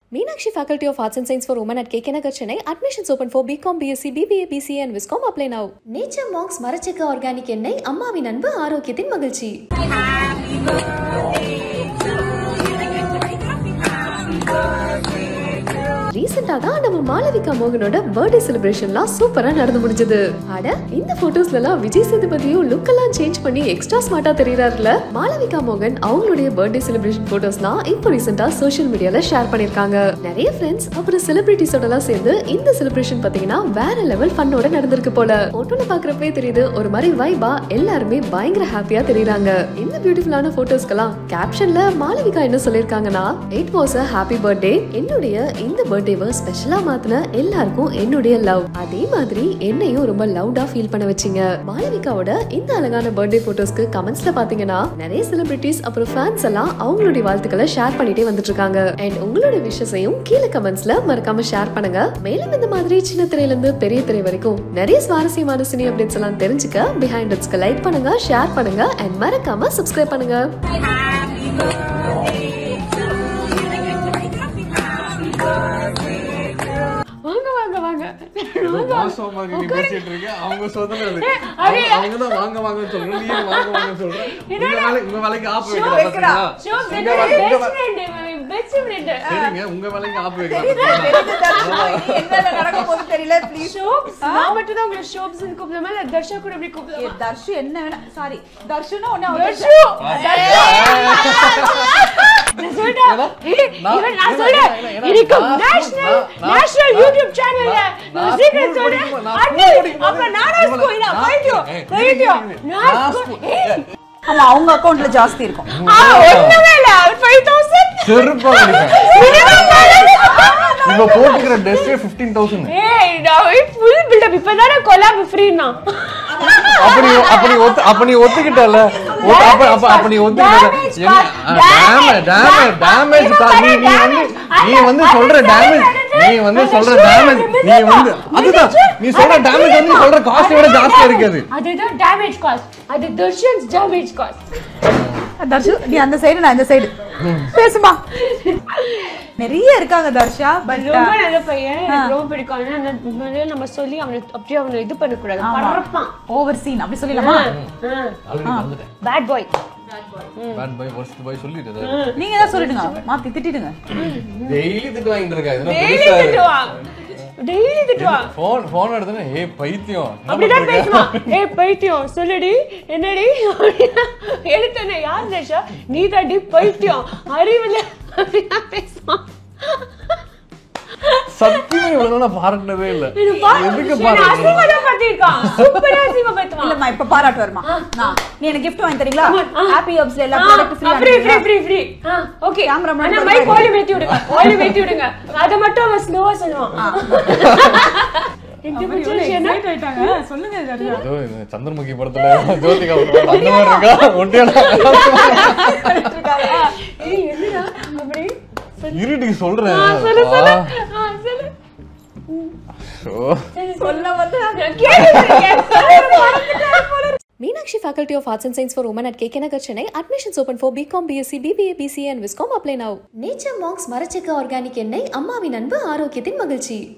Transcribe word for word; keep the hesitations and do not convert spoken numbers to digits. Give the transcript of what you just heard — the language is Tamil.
Meenakshi Faculty of Arts and Science for Women at K K Nagar, Chennai. Admissions open for B Com, B S c, B B A, B C A and Viscom. Apply now. Nature Monks Marachaka Organic Ennai Ammavi Nanbu Aarogyathin Magilchi. Happy birthday to you. Happy birthday. ரீசெண்டா தான் நம்ம மாலவிகா மோகனோட பர்த்டே செலிப்ரேஷன்லாம் சூப்பரா நடந்து முடிஞ்சது. அட இந்த போட்டோஸ்ல எல்லாம் விஜய் சேதுபதியும் லுக் எல்லாம் சேஞ்ச் பண்ணி எக்ஸ்ட்ரா ஸ்மார்ட்டா தெரியறாருல. மாலவிகா மோகன் அவங்களுடைய பர்த்டே செலிப்ரேஷன் போட்டோஸ்லாம் இப்போ ரீசெண்டா சோஷியல் மீடியால ஷேர் பண்ணிருக்காங்க. நிறைய ஃப்ரெண்ட்ஸ் அப்புறம் செலிபிரிட்டிஸோட எல்லாம் சேர்ந்து இந்த செலிப்ரேஷன் பாத்தீங்கன்னா வேற லெவல் ஃபன்னோட நடந்திருக்கு போல. போட்டோல பாக்குறப்பவே தெரியுது ஒரு மாதிரி வைபா எல்லாருமே பயங்கர ஹாப்பியா தெரியறாங்க. இந்த பியூட்டிஃபுல்லான போட்டோஸ்க்கெல்லாம் கேப்ஷன்ல மாலவிகா என்ன சொல்லிருக்காங்கன்னா, it was a happy birthday. என்னுடைய இந்த பர்த்டேவை ஸ்பெஷலா மாத்தின எல்லாருக்கும் என்னுடைய லவ். அதே மாதிரி என்னையும் ரொம்ப லவ்டா ஃபீல் பண்ண வச்சீங்க. மாலவிகாவோட இந்த அழகான பர்த்டே போட்டோஸ்க்கு கமெண்ட்ஸ்ல பாத்தீங்கன்னா நிறைய செலிபிரிட்டிஸ் அப்புறம் ஃபேன்ஸ் எல்லாம் அவங்களுடைய வாழ்த்துக்களை ஷேர் பண்ணிட்டே வந்துட்டு இருக்காங்க. அண்ட் உங்களோட விஷஸையும் கீழே கமெண்ட்ஸ்ல மறக்காம ஷேர் பண்ணுங்க. மேலும் இந்த மாதிரி சின்ன திரையில இருந்து பெரிய திரை வரைக்கும் நிறைய சுவாரஸ்யமான சினி அப்டேட்ஸ் எல்லாம் தெரிஞ்சுக்க Behindwoodsக்கு லைக் பண்ணுங்க, ஷேர் பண்ணுங்க அண்ட் மறக்காம சப்ஸ்கிரைப் பண்ணுங்க. வாங்க வாங்க வாங்க வாசம் மாதிரி நீ பேசிட்டு இருக்க. அவங்க சொல்றது அவங்க தான் வாங்க வாங்கன்னு சொல்றீங்க. நீ வாங்க வாங்கன்னு சொல்ற. உங்க வேலை உங்க வேலைக்கு ஆப் வைக்கறா. Show best friend. சரிங்க உங்க வேலைக்கு ஆப் வைக்கறா. என்ன நடக்க போகுது தெரியல. ப்ளீஸ் ஷோப்ஸ் நான் மட்டும் தான் உங்களை ஷோப்ஸ் னு கூப்பிடுறேன். இல்ல தர்ஷா கூட அப்படி கூப்பிடுறேன். தர்ஷு என்ன வேணா சாரி தர்ஷுனா ஒண்ணே தர்ஷு. நான் சொல்றேன். இவன் நான் சொல்றேன். இதுக்கு நேஷனல் நேஷனல் யூடியூப் சேனல்ல நான் சீக்கிரம் சொல்றேன். அப்ப நானாஸ் கோயினா போய்டியோ போய்டியோ நாஸ் ஆமா அவங்க அக்கவுண்ட்ல ஜாஸ்தி இருக்கும். ஆ ஒண்ணுமே இல்ல ஐந்து ஆயிரம் செருப்பா இவ போட்டுக்கிற Dress fifteen thousand. ஏய் நான் ஃபுல் பில்ட் அப் இப்பதானே கொலாப் ஃப்ரீனா. அப்படி அப்படி அப்படி ஒத்துக்கிட்டல அப்ப அப்ப அப்படி ஒத்துக்கிட்டல டேமேஜ் டேமேஜ் டேமேஜ் நீ நீ வந்து நீ வந்து சொல்ற டேமேஜ் நீ வந்து சொல்ற டேமேஜ் நீ வந்து அதுதான் நீ சொல்ற டேமேஜ் வந்து நீ சொல்ற காஸ்ட் விட ஜாஸ்தியா இருக்குது. அதுதான் டேமேஜ் காஸ்ட். அது தர்ஷன்ஸ் டேமேஜ் காஸ்ட். தர்ஷு நீ அந்த சைடு நான் இந்த சைடு பேசுமா. நிறைய இருக்காங்க தர்ஷா. பட் ரொம்ப நல்ல பையன். எனக்கு ரொம்ப பிடிக்கும். ஆனா அந்த நம்ம சொல்லி அவனை அப்படியே அவனை இது பண்ண கூடாது. பறப்பான். ஓவர் சீன் அப்படி சொல்லலாமா? Bad boy. Bad boy worst boy சொல்லிடுது. நீங்க தான் சொல்லிடுங்க. மாத்தி திட்டிடுங்க. டெய்லி திட்டு வாங்கிட்டு இருக்கா. இதெல்லாம் டெய்லி திட்டுவா. டெய்லி திட்டுவா. ஃபோன் ஃபோன் எடுத்தனே ஏய் பைத்தியம். அப்படிதான் பேசுமா. ஏய் பைத்தியம் சொல்லுடி. என்னடி? எடுத்தனே யார் நேஷா? நீ தாடி பைத்தியம். அறிவில்ல. அப்படிதான் பேசுமா. சத்தியமா இவ்வளவு நான் பாராட்டவே இல்ல. எதுக்கு பாராட்டு? அசிங்கமா பாத்திருக்கான். சூப்பரா அசிங்கமா பாத்துமா. இல்லம்மா இப்ப பாராட்டு வருமா? நான் நீ எனக்கு gift வாங்கி தரீங்களா? ஹாப்பி ஹப்ஸ்ல எல்லா product free free free free free. Okay cameraman அண்ணா மைக் வால்யூம் ஏத்தி விடுங்க. வால்யூம் ஏத்தி விடுங்க. அத மட்டும் அவ ஸ்லோவா சொல்லுவான். இந்த பிக்சர் என்ன ஆயிட்டாங்க சொல்லுங்க சரியா. அதோ சந்திரமுகி படத்துல ஜோதிகா அந்த மாதிரி இருக்கா ஒண்டியால இருக்காங்க. ஏய் என்னடா அப்படி இருடி சொல்றேன். சொல்லு சொல்லு. ஆ சொல்லு. ஓ சொல்ல வந்து கேக்குறேன். Meenakshi Faculty of Arts and Science for Women at K K Nagar, Chennai. Admissions open for B Com, B S c, B B A, B C A and Viscom. Apply now. Nature Monks Marachaka Organic Ennai Ammavi Nanbu Aarogyathin Magilchi.